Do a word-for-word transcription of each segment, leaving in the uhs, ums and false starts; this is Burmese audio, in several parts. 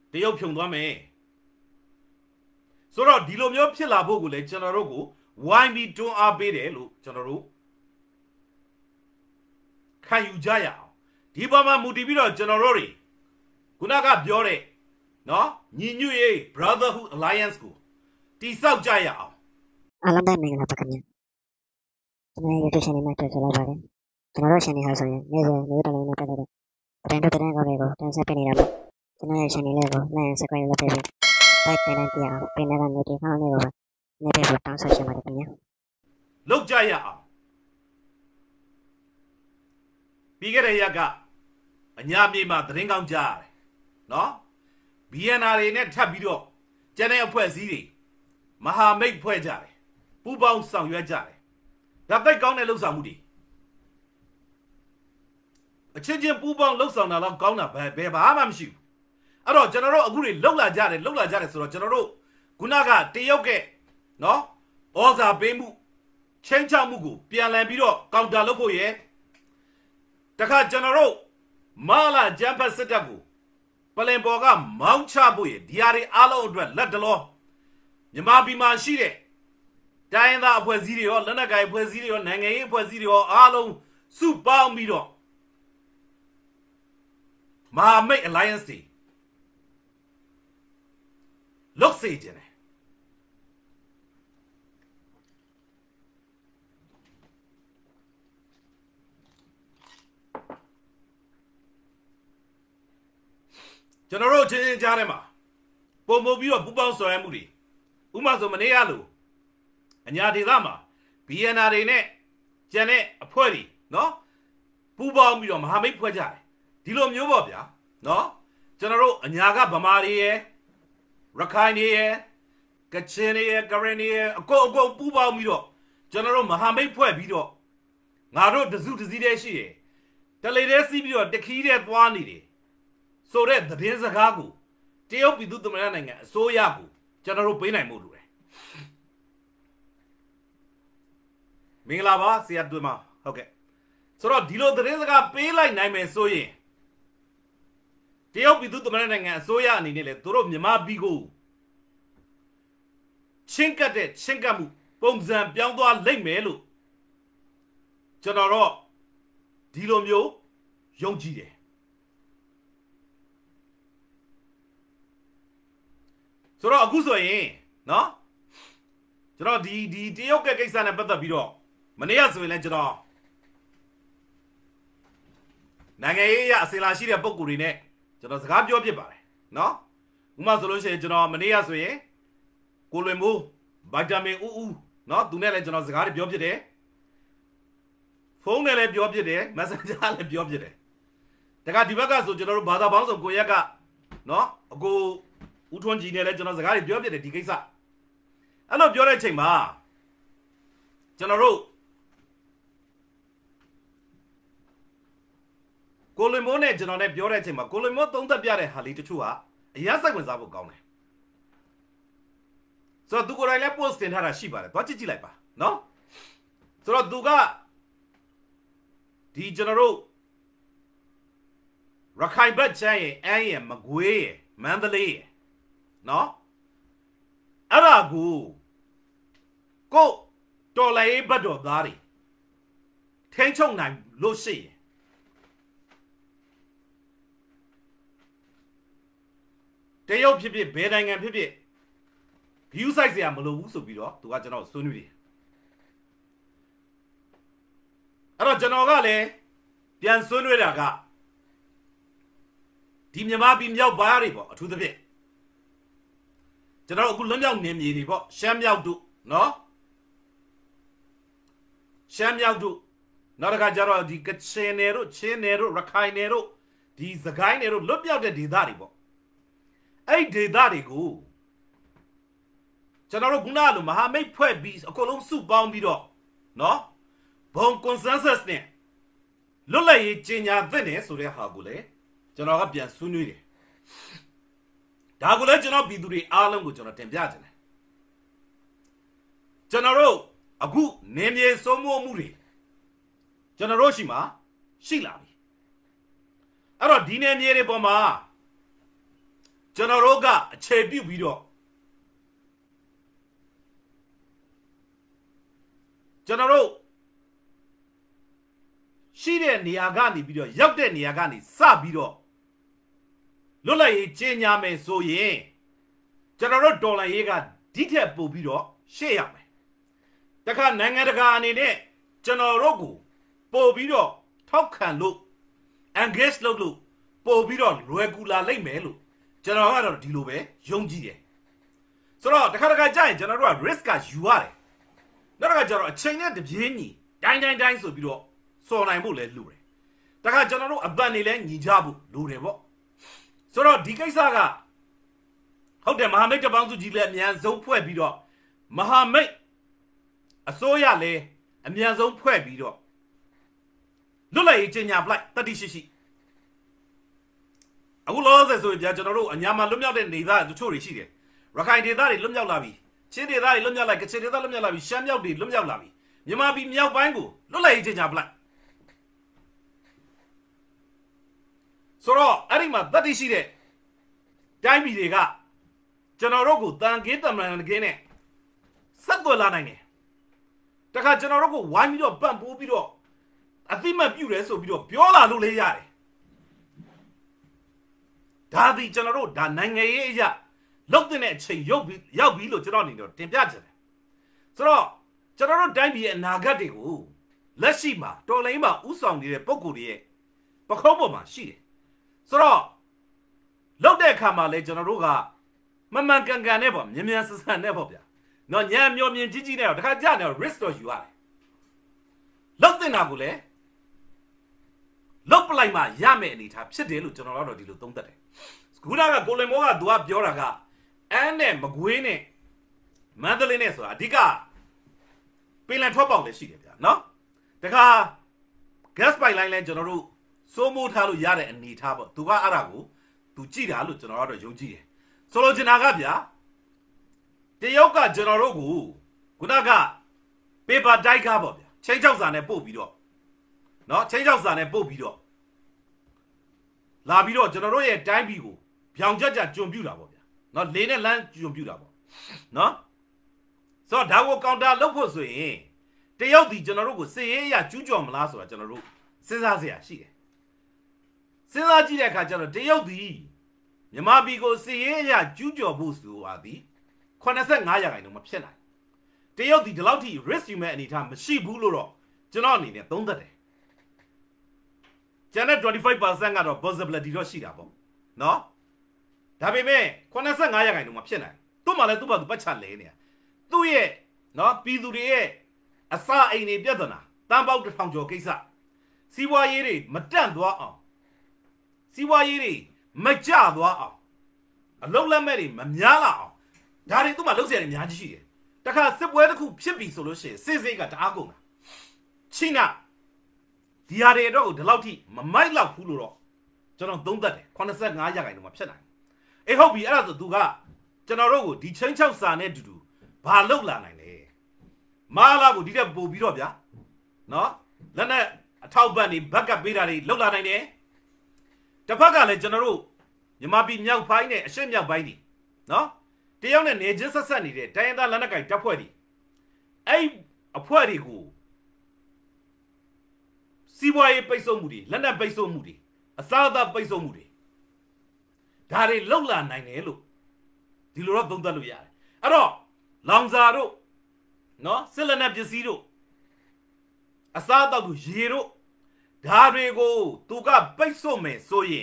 တရုတ်ဖြုံသွားမယ်ဆိုတော့ဒီလိုမျိုးဖြစ်လာဖို့ကိုလည်းကျွန်တော်တို့ကိုဝိုင်းပြီးတွန်းအားပေးတယ်လို့ကျွန်တော်တို့ခံယူကြရအောင်ဒီပေါ်မှာမူတည်ပြီးတော့ကျွန်တော်တို့တွေခုနကပြောတဲ့နော်ညီညွတ်ရေး Brotherhood Alliance ကိုတိဆောက်ကြရအောင်အားလုံးပဲမင်္ဂလာပါခင်ဗျာကျွန်တော် YouTube channel မှာတွေ့ကြလာပါတယ်ကျွန်တော်တို့ channel ဟာဆိုရင်နေ့စဉ်နေ့တိုင်းနဲ့ပတ်သက်တဲ့တိုင်းတို့တိုင်းကောင်းတွေကိုတင်ဆက်ပေးနေတာပါကျွန်တော်ရဲ့ channel လေးကို like and subscribe လုပ်ပေးပြီး like တိုင်းတိုင်းပြအောင်ပြင်နေတဲ့ notification လေးကိုနေပေးဖို့တောင်းဆိုချင်ပါတယ်ခင်ဗျာလုပ်ကြရအောင်ပြီးခဲ့တဲ့ရက်ကအညာမြေမှာသတင်းကောင်းကြားရတယ်နော် ဘီ အန် အာ တွေနဲ့ထပ်ပြီးတော့ကျန်တဲ့အဖွဲ့အစည်းတွေမဟာမိတ်ဖွဲ့ကြတယ်ပူးပေါင်းဆောင်ရွက်ကြတယ်ဒါသိကောင်းတဲ့လှုပ်ဆောင်မှုတွေအချင်းချင်းပူးပေါင်းလှုပ်ဆောင်တာတော့ကောင်းတာပဲဘယ်ဘာမှမရှိဘူးအဲ့တော့ကျွန်တော်တို့အခုတွေလှုပ်လာကြတယ်လှုပ်လာကြတယ်ဆိုတော့ကျွန်တော်တို့ခုနကတရုတ်ကနော်ဩဇာပေးမှုချင်းချောက်မှုကိုပြန်လည်ပြီးတော့ကောင်တာလုပ်ဖို့ရယ်တခါကျွန်တော်တို့မာလာဂျမ်ဖတ်စစ်တပ်ကိုပလင်ပေါ်ကမောင်းချဖို့ရဒီဟာတွေအားလုံးအတွက်လက်တလောမြန်မာပြည်မှာရှိတဲ့တိုင်းသားအဖွဲ့အစည်းတွေရောလက်နက်ကိုင်အဖွဲ့အစည်းတွေရောနိုင်ငံရေးအဖွဲ့အစည်းတွေရောအားလုံးစုပေါင်းပြီးတော့မဟာမိတ် Alliance တွေလုတ်စေခြင်းတယ်ကျွန်တော်တို့ချင်းချင်းကြားထဲမှာပုံမပြီးတော့ပူပေါင်းဆောင်ရွက်မှုတွေဥပမာဆိုမနေ့ကလို့အညာဒေသမှာ ဘီ အန် အာ တွေနဲ့ကျန်တဲ့အဖွဲ့တွေနော်ပူပေါင်းပြီးတော့မဟာမိတ်ဖွဲ့ကြတယ်ဒီလိုမျိုးပေါ့ဗျာနော်ကျွန်တော်တို့အညာကဗမာတွေရယ်ရခိုင်တွေရယ်ကချင်တွေရယ်ကရင်တွေရယ်အကုန်အကုန်ပူပေါင်းပြီးတော့ကျွန်တော်တို့မဟာမိတ်ဖွဲ့ပြီးတော့ငါတို့တစုတစည်းတည်းရှိတယ်တလေတည်းစီးပြီးတော့တခီးတဲ့သွားနေတယ်ဆိုတဲ့သတင်းစကားကိုတရုတ်ပြည်သူ့သမ္မတနိုင်ငံအစိုးရကိုကျွန်တော်တို့ပေးနိုင်မှုလို့တယ်မင်္ဂလာပါဆရာတွေ့မှာဟုတ်ကဲ့ဆိုတော့ဒီလိုသတင်းစကားပေးလိုက်နိုင်မယ်ဆိုရင်တရုတ်ပြည်သူ့သမ္မတနိုင်ငံအစိုးရအနေနဲ့လေသူတို့မြန်မာပြည်ကိုချင်းကတ်တဲ့ချင်းကတ်မှုပုံစံပြောင်းသွားလိမ့်မယ်လို့ကျွန်တော်တော့ဒီလိုမျိုးယုံကြည်တယ်ဆိုတော့အခုဆိုရင်နော်ကျွန်တော်ဒီဒီတရုတ်ကကိစ္စနဲ့ပတ်သက်ပြီးတော့မနေ့ကဆိုရင်လည်းကျွန်တော်နိုင်ငံရေးအရအစင်လာရှိတဲ့ပုံကိုယ်တွေနဲ့ကျွန်တော်စကားပြောဖြစ်ပါတယ်နော်ဥပမာဆိုလို့ရှိရင်ကျွန်တော်မနေ့ကဆိုရင်ကိုလွင်မိုးဗိုက်တာမင်ဦးဦးနော်သူနဲ့လည်းကျွန်တော်စကားတွေပြောဖြစ်တယ်ဖုန်းနဲ့လည်းပြောဖြစ်တယ် Messenger လည်းပြောဖြစ်တယ်တခါဒီဘက်ကဆိုကျွန်တော်တို့ဘာသာပေါင်းစုံကိုရက်ကနော်အကိုဦးထွန်းကြည်နဲ့လည်းကျွန်တော်စကားတွေပြောဖြစ်တယ်ဒီကိစ္စအဲ့လိုပြောတဲ့အချိန်မှာကျွန်တော်တို့ကိုလီမိုးနဲ့ကျွန်တော်နဲ့ပြောတဲ့အချိန်မှာကိုလီမိုးသုံးသက်ပြတဲ့ဟာလေးတချို့ကအရင်စိတ်ဝင်စားဖို့ကောင်းတယ်ဆိုတော့သူကိုယ်တိုင်လည်း post တင်ထားတာရှိပါတယ်သွားကြည့်ကြည့်လိုက်ပါနော်ဆိုတော့သူကဒီကျွန်တော်တို့ရခိုင်ဘက်ချမ်းရဲ့အမ်းရဲ့မကွေးရဲ့မန္တလေးရဲ့နော်အဲ့ဒါကိုကိုတော်လိုင်းဘတ်တော်သားတွေထိန်းချုပ်နိုင်လို့ရှိရင်တရုတ်ဖြစ်ဖြစ်ဘယ်နိုင်ငံဖြစ်ဖြစ် view size ရမလို့ဘူးဆိုပြီးတော့သူကကျွန်တော်ဆွေးနွေးတယ်အဲ့တော့ကျွန်တော်ကလည်းပြန်ဆွေးနွေးတာကဒီမြန်မာပြည်မြောက်ဘားတွေပေါ့အထူးသဖြင့်ကျွန်တော်အခုလွတ်မြောက်နေမြေတွေပေါ့ရှမ်းမြောက်တို့နော်ရှမ်းမြောက်တို့နောက်တစ်ခါကျတော့ဒီကချင်နယ်တို့ချင်းနယ်တို့ရခိုင်နယ်တို့ဒီစကိုင်းနယ်တို့လွတ်မြောက်တဲ့ဒေသတွေပေါ့အဲ့ဒေသတွေကိုကျွန်တော်တို့ခုနကလိုမဟာမိတ်ဖွဲ့ပြီးအကုန်လုံးစုပေါင်းပြီးတော့နော်ဘုံ consensus နဲ့လွတ်လပ်ရေးကြီးညာသင့်တယ်ဆိုတဲ့ဟာကိုလေကျွန်တော်ကပြန်ဆွေးနွေးတယ်ဒါကိုလည်းကျွန်တော်ပြည်သူတွေအားလုံးကိုကျွန်တော်တင်ပြချင်တယ်ကျွန်တော်တို့အခုနေမြေစိုးမိုးမှုတွေကျွန်တော်တို့ရှိမှာရှိလာပြီအဲ့တော့ဒီနေမြေတွေပေါ်မှာကျကျွန်တော်တို့ကအခြေပြုပြီးတော့ကျွန်တော်တို့ရှိတဲ့နေရာကနေပြီးတော့ရောက်တဲ့နေရာကနေစပြီးတော့လွတ်လပ်ရေးကျင်းညာမယ်ဆိုရင်ကျွန်တော်တို့ဒေါ်လာရေးကဒီထက်ပိုပြီးတော့ရှေ့ရမယ်တခါနိုင်ငံတကာအနေနဲ့ကျွန်တော်တို့ကိုပို့ပြီးတော့ထောက်ခံလို့ engage လုပ်လို့ပို့ပြီးတော့လွယ်ကူလာလိမ့်မယ်လို့ကျွန်တော်ကတော့ဒီလိုပဲယုံကြည်တယ်ဆိုတော့တခါတခါကြာရင်ကျွန်တော်တို့က risk ကယူရတယ်နောက်တစ်ခါကျတော့အချိန်နဲ့တပြေးညီတိုင်းတိုင်းတိုင်းဆိုပြီးတော့စော်နိုင်ဖို့လည်းလိုတယ်တခါကျွန်တော်တို့အပန်နေလဲညီကြဖို့လိုတယ်ပေါ့ဆိုတော့ဒီကိစ္စကဟုတ်တယ်မဟာမိတ်တပေါင်းစုကြီးလည်းအမြန်ဆုံးဖွဲ့ပြီးတော့မဟာမိတ်အစိုးရလည်းအမြန်ဆုံးဖွဲ့ပြီးတော့လွတ်လပ်ရေးကျညာပလိုက်တတိရှိရှိအခုလောဆယ်ဆိုရင်ကျွန်တော်တို့အညာမှာလွတ်မြောက်တဲ့နေသားတချို့တွေရှိတယ်ရခိုင်ဒေသတွေလွတ်မြောက်လာပြီချင်းဒေသတွေလွတ်မြောက်လာကချင်ဒေသလွတ်မြောက်လာပြီရှမ်းမြောက်တွေလွတ်မြောက်လာပြီမြန်မာပြည်မြောက်ပိုင်းကိုလွတ်လပ်ရေးကျညာပလိုက်ဆိုတော့အဲ့ဒီမှာတတိရှိတဲ့တိုင်းပြည်တွေကကျွန်တော်တို့ကိုတန်ကင်းတမန်ကင်းနဲ့ဆက်သွယ်လာနိုင်တယ်တခါကျွန်တော်တို့ကိုဝိုင်းပြီးတော့ပံ့ပိုးပြီးတော့အသိမှတ်ပြုတယ်ဆိုပြီးတော့ပြောလာလို့လေးရတယ်ဒါဒီကျွန်တော်တို့ဒါနိုင်ငံရေးအရာလောက်တဲ့အချိန်ရောက်ပြီးရောက်ပြီးလို့ကျွန်တော်အနေနဲ့တင်ပြချင်တယ်ဆိုတော့ကျွန်တော်တို့တိုင်းပြည်ရဲ့အနာဂတ်တွေကိုလက်ရှိမှာတော်လိုင်းမှာဥဆောင်နေတဲ့ပုံကိုယ်တွေရဲ့ပခုံးပေါ်မှာရှိတယ်ဆိုတော့လောက်တဲ့အခါမှာလဲကျွန်တော်တို့ကမမှန်ကန်ကန်နဲ့ပေါ့မြန်မြန်ဆန်ဆန်နဲ့ပေါ့ဗျာနော်ညံမျောမြင်ကြီးကြီးနဲ့တော့တခါကြာနေတော့ risk တော့ယူရတယ်လောက်တဲ့နာကိုလဲလောက်ပလိုက်မှရမယ်အနေထားဖြစ်တယ်လို့ကျွန်တော်တို့ဒီလိုသုံးသပ်တယ်ခုနကကိုလင်မောကသူကပြောတာကအန်းနဲ့မကွေးနဲ့မန္တလေးနဲ့ဆိုတာအဓိကပင်လယ်ထွက်ပေါက်လည်းရှိတယ်ဗျာနော်တခါ gas pipeline လဲကျွန်တော်တို့စိုးမိုးထားလို့ရတဲ့အနေထားပေါ့သူကအဲ့ဒါကိုသူကြည့်တာလို့ကျွန်တော်တို့ယုံကြည်တယ်ဆိုလိုချင်တာကဗျာတရုတ်ကကျွန်တော်တို့ကိုခုနက paper တိုက်ကားပေါ့ဗျာချင်းချောက်စာနဲ့ပို့ပြီးတော့နော်ချင်းချောက်စာနဲ့ပို့ပြီးတော့လာပြီးတော့ကျွန်တော်တို့ရဲ့တိုင်းပြည်ကိုပြောင်ကြကြကျွံပြူတာပေါ့ဗျာနော်လေးနဲ့လမ်းကျွံပြူတာပေါ့နော်ဆိုတော့ဒါကိုကောင်တာလုပ်ဖို့ဆိုရင်တရုတ်ဒီကျွန်တော်တို့ကိုစစ်ရေးအရကျူးကျော်မလားဆိုတာကျွန်တော်တို့စဉ်းစားစရာရှိတယ်စဉ်းစားကြည့်တဲ့အခါကျတော့တရုတ်ဒီမြန်မာပြည်ကိုစစ်ရေးအရကျူးကျော်ဖို့ဆိုတာဒီ85ရာခိုင်နှုန်းမဖြစ်နိုင်တရုတ်ဒီဒီလောက်ထိ risk ယူမဲ့အနေထားမရှိဘူးလို့တော့ကျွန်တော်အနေနဲ့သုံးသပ်တယ်ကျန်တဲ့ twenty-five percent ကတော့ possibility တော့ရှိတာပေါ့နော်ဒါပေမဲ့85ရာခိုင်နှုန်းမဖြစ်နိုင်သူ့မှာလည်းသူ့ဘာသူပတ်ချလဲနေတာသူ့ရဲ့နော်ပြည်သူတွေရဲ့အစာအိမ်တွေပြဿနာတန်ပေါက်တစ်ထောင်ကျော်ကိစ္စစီးပွားရေးတွေမတန့်သွားအောင်စီးပွားရေးတွေမကျသွားအောင်အလုံးလက်မဲ့တွေမများလာအောင်ဒါတွေသူ့မှာလှုပ်ရှားနေအများကြီးရှိတယ်တခါစစ်ပွဲတစ်ခုဖြစ်ပြီဆိုလို့ရှိရင်စစ်စိတ်ကတအားကုန်တာချိနာဒီဟာတွေတော့ဒီလောက်ထိမမိုက်လောက်ဘူးလို့တော့ကျွန်တော်သုံးသပ်တယ်85ရာခိုင်နှုန်းမှာဖြစ်နိုင်အေးဟုတ်ပြီအဲ့ဒါဆိုသူကကျွန်တော်တို့ကိုဒီချင်းချောက်စာနဲ့တူတူဘာလောက်လာနိုင်လဲမာလာကိုဒီတက်ပို့ပြီးတော့ဗျာနော်လက်နဲ့အထောက်ပံ့တွေဘက်ကပေးတာတွေလောက်လာနိုင်တယ်တစ်ဖက်ကလည်းကျွန်တော်တို့မြန်မာပြည်မြောက်ပိုင်းနဲ့အရှေ့မြောက်ပိုင်းတွေနော်တရုတ်နဲ့နေချင်းဆက်ဆက်နေတဲ့တိုင်းရင်းသားလက်နက်ကိုင်တပ်ဖွဲ့တွေအဲ့အဖွဲ့တွေကိုစီးပွားရေးပိတ်ဆို့မှုတွေလက်နက်ပိတ်ဆို့မှုတွေအစားအသောက်ပိတ်ဆို့မှုတွေဒါတွေလောက်လာနိုင်တယ်လို့ဒီလိုတော့သုံးသပ်လို့ရတယ်အဲ့တော့လောင်စာတို့နော်စစ်လက်နက်ပစ္စည်းတို့အစားအသောက်တို့ရေတို့ဒါတွေကိုသူကပိတ်ဆို့မယ်ဆိုရင်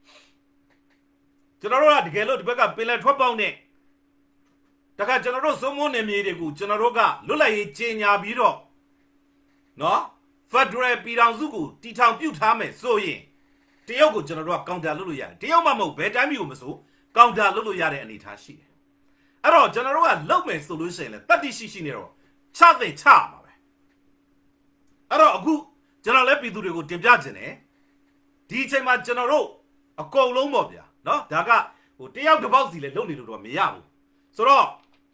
ကျွန်တော်တို့ကတကယ်လို့ဒီဘက်ကပင်လယ်ထွက်ပေါက်နဲ့တခါကျွန်တော်တို့စုံမုန်းနေမြေတွေကိုကျွန်တော်တို့ကလွတ်လပ်ရေးကြေညာပြီးတော့နော်ဖက်ဒရယ်ပြည်ထောင်စုကိုတီထောင်ပြုတ်ထားမယ်ဆိုရင်တရုတ်ကိုကျွန်တော်တို့ကကောင်တာလုပ်လို့ရတယ်တရုတ်မှမဟုတ်ဘယ်တိုင်းပြည်ကိုမဆိုကောင်တာလုပ်လို့ရတဲ့အနေအထားရှိတယ်အဲ့တော့ကျွန်တော်တို့ကလုပ်မယ်ဆိုလို့ရှိရင်လည်းတတိရှိရှိနေတော့ချတဲ့ချမှာပဲအဲ့တော့အခုကျွန်တော်လည်းပြည်သူတွေကိုတင်ပြခြင်းတယ်ဒီအချိန်မှာကျွန်တော်တို့အကုန်လုံးပေါ့ဗျာနော်ဒါကဟိုတယောက်တစ်ပေါက်စီလည်းလုပ်နေလို့တော့မရဘူးဆိုတော့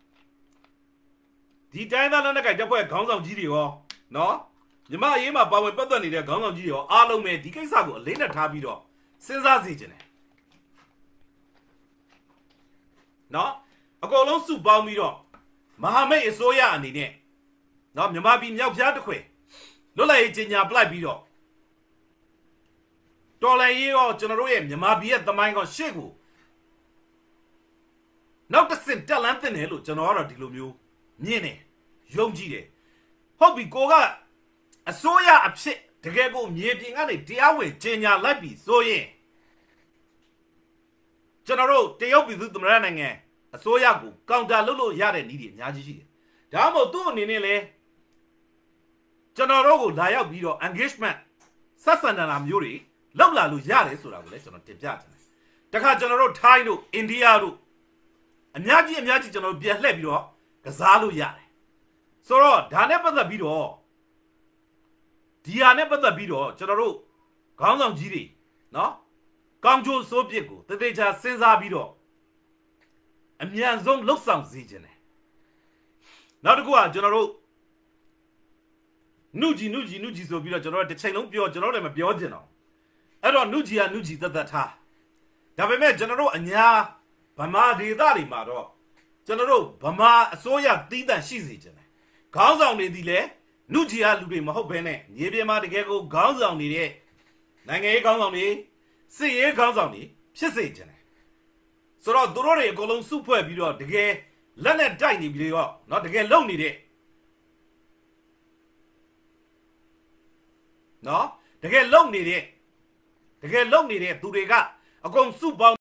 ဒီတိုင်းသားလက်နက်ကိုင်တပ်ဖွဲ့ခေါင်းဆောင်ကြီးတွေရောနော်ညီမအရေးမှာပါဝင်ပတ်သက်နေတဲ့ခေါင်းဆောင်ကြီးတွေရောအားလုံးပဲဒီကိစ္စကိုအလေးနဲ့ထားပြီးတော့စဉ်းစားစီခြင်းတယ်နော်အကုန်လုံးစုပေါင်းပြီးတော့မဟာမိတ်အစိုးရအနေနဲ့နော်မြန်မာပြည်မြောက်ဖျားတစ်ခွင်လွတ်လပ်ရေးကြီးညာပလိုက်ပြီးတော့တော်လိုင်းရေးရောကျွန်တော်တို့ရဲ့မြန်မာပြည်ရဲ့သမိုင်းကရှေ့ကိုနောက်တစ်ဆင့်တက်လန်းတင်တယ်လို့ကျွန်တော်ကတော့ဒီလိုမျိုးမြင်တယ်ယုံကြည်တယ်ဟုတ်ပြီကိုကအစိုးရအဖြစ်တကယ်ကိုမြေပြင်ကနေတရားဝင်ကြီးညာလိုက်ပြီဆိုရင်ကျွန်တော်တို့တရုတ်ပြည်သူသမ္မတနိုင်ငံအစိုးရကိုကောင်တာလုပ်လို့ရတဲ့နည်းတွေအများကြီးရှိတယ်ဒါမှမဟုတ်သူ့အနေနဲ့လဲကျွန်တော်တို့ကိုလာရောက်ပြီးတော့ engagement ဆက်ဆံတာမျိုးတွေလောက်လာလို့ရတယ်ဆိုတာကိုလည်းကျွန်တော်တင်ပြချင်တယ်တခါကျွန်တော်တို့ထိုင်းတို့အိန္ဒိယတို့အများကြီးအများကြီးကျွန်တော်တို့ပြန်လှည့်ပြီးတော့ကစားလို့ရတယ်ဆိုတော့ဒါနဲ့ပတ်သက်ပြီးတော့ဒီဟာနဲ့ပတ်သက်ပြီးတော့ကျွန်တော်တို့ခေါင်းဆောင်ကြီးတွေနော်ကောင်းကျိုးစိုးပြစ်ကိုတသေးချာစဉ်းစားပြီးတော့အမြန်ဆုံးလှုပ်ဆောင်စေခြင်းတယ်နောက်တစ်ခုကကျွန်တော်တို့နုကြီးနုကြီးနုကြီးဆိုပြီးတော့ကျွန်တော်တို့တစ်ချိန်လုံးပြောကျွန်တော်တို့လည်းမပြောချင်တော့အဲ့တော့နုကြီးကနုကြီးတသက်ထားဒါပေမဲ့ကျွန်တော်တို့အညာဗမာဒေသတွေမှာတော့ကျွန်တော်တို့ဗမာအစိုးရတီးတန့်ရှိစေခြင်းတယ်ခေါင်းဆောင်တွေဒီလဲနုကြီးကလူတွေမဟုတ်ဘဲနဲ့မြေပြင်မှာတကယ်ကိုခေါင်းဆောင်နေတဲ့နိုင်ငံရေးခေါင်းဆောင်တွေစစ်ရေးခေါင်းဆောင်တွေဖြစ်စေခြင်းတယ်ဆိုတော့သူတို့တွေအကုန်လုံးစုဖွဲ့ပြီးတော့တကယ်လက်နဲ့တိုက်နေပြီးတော့เนาะတကယ်လုံနေတဲ့เนาะတကယ်လုံနေတဲ့တကယ်လုံနေတဲ့သူတွေကအကုန်စုပေါင်း